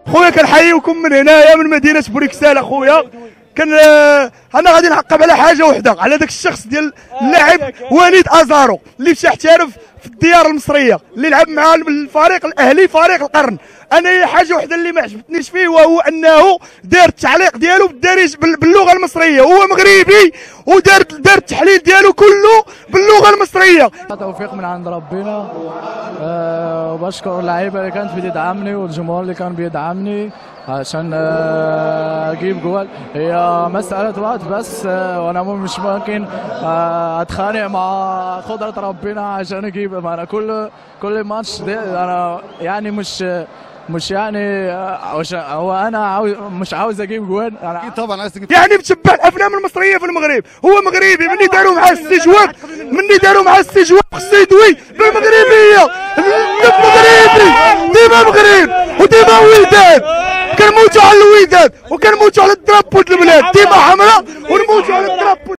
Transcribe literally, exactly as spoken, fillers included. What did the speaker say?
خويا كنحييكم من هنايا من مدينه بروكسل اخويا. كان انا غادي نعقب على حاجه وحده، على داك الشخص ديال اللاعب وليد ازارو اللي مشى احترف في الديار المصريه، اللي لعب مع الفريق الاهلي فريق القرن. انا حاجه وحده اللي ما عجبتنيش فيه وهو انه دار التعليق ديالو بالدارج باللغه المصريه، هو مغربي ودار دار التحليل ديالو كله باللغه المصريه. توفيق من عند ربنا، أه وبشكر اللعيبه اللي كانت بتدعمني والجمهور اللي كان بيدعمني عشان اجيب جوال. هي مساله وقت بس، وانا مش ممكن اتخانق مع قدره ربنا عشان اجيب. انا كل كل ماتش انا يعني مش مش يعني هو انا عاوز مش عاوز اجيب جوان. اكيد طبعا عايز تجيب، يعني متشبع الافلام المصريه في المغرب. هو مغربي، مني داروا معاه استجواب مني داروا معاه استجواب خصو يدوي بالمغربيه. مغربي ديما مغرب وديما وداد، كنموتوا على الوداد وكنموتوا على الدراب البلاد، ديما حمراء ونموتوا على الدراب.